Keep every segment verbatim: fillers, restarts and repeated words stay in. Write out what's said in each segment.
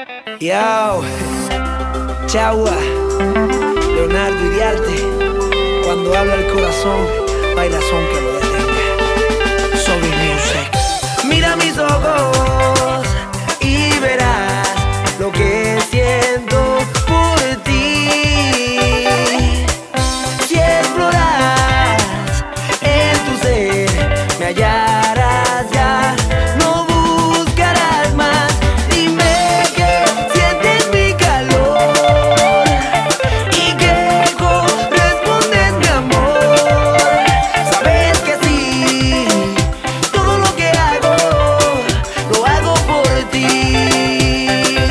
Yo, Chagua, Leonardo Iriarte. Cuando habla el corazón, no hay razón que lo detenga. Sobi Music. Mira mis ojos y verás lo que siento por ti. Si exploras en tu ser, me hallarás ya. No buscarás más. Dime que sientes mi calor y que correspondes mi amor. Sabes que sí, todo lo que hago lo hago por ti.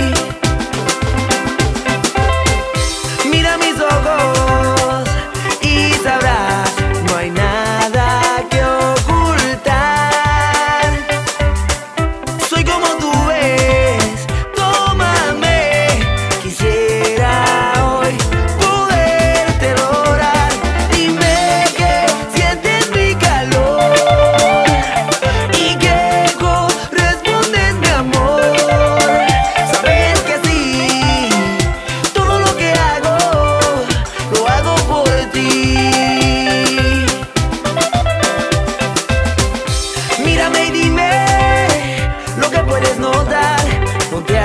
Mira mis ojos y sabrás, no hay nada que ocultar. Soy como tú ves, tómame. Quisiera hoy poderte lograr. Dime que sientes mi calor y que correspondes mi amor. Sabes que sí, todo lo que hago lo hago por ti. Mírame y dime lo que puedes notar, no te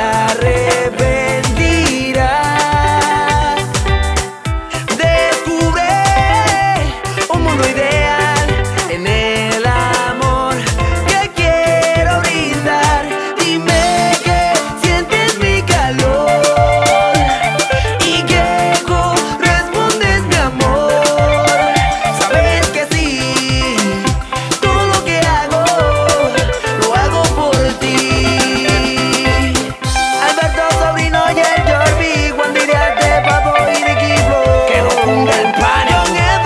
arrepentirás. Descubre un mundo ideal en el amor que quiero brindar. Dime que sientes mi calor y que correspondes mi amor. Sabes que sí, todo lo que hago lo hago por ti. Alberto Sobrino y el Jordi, Juan Iriarte, Papo y Ricky Flow. Que no cunda el pánico.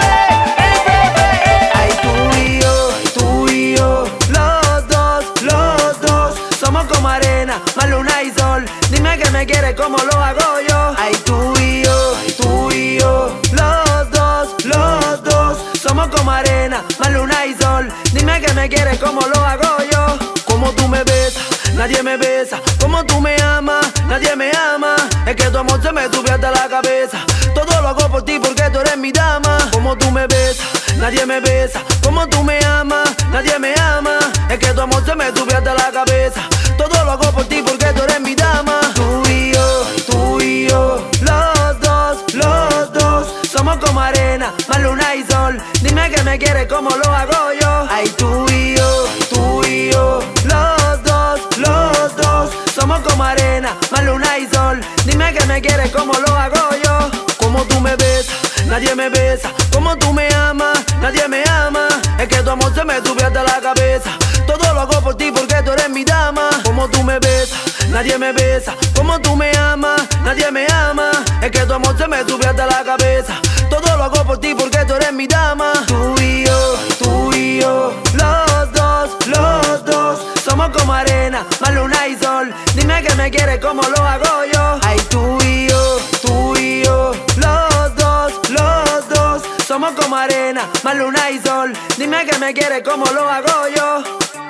Ay, tú y yo, tú y yo, los dos, los dos, somos como arena, más luna y sol. Dime que me quieres como lo hago yo. Ay, tú y yo, tú y yo, los dos, los dos, somos como arena, más luna y sol. Dime que me quieres como lo hago yo. Como tú me besas, nadie me besa. Como tú me amas, nadie me ama. Es que tu amor se me sube hasta la cabeza. Todo lo hago por ti porque tú eres mi dama. Como tú me besas, nadie me besa. Como tú me amas, nadie me ama. Es que tu amor se me sube hasta la cabeza. Todo lo hago por ti porque tú eres mi dama. Tú y yo, tú y yo, los dos, los dos, somos como arena, más luna y sol. Dime que me quieres como lo hago yo. Ay, tú y yo, tú y yo, los dos, los dos, somos como arena, más luna y sol. Dime que me quieres como lo hago yo. Como tú me besas, nadie me besa. Como tú me amas, nadie me ama. Es que tu amor se me sube hasta la cabeza. Todo lo hago por ti porque tú eres mi dama. Como tú me besas, nadie me besa. Como tú me amas, nadie me ama. Es que tu amor se me sube hasta la cabeza. Todo lo hago por ti porque tú eres mi dama. Tú y yo, tú y yo, los dos, los dos, somos como arena, más luna y sol. Dime que me quieres como lo hago yo. Ay, tú y yo, tú y yo, los dos, los dos, somos como arena, más luna y sol. Dime que me quieres como lo hago yo.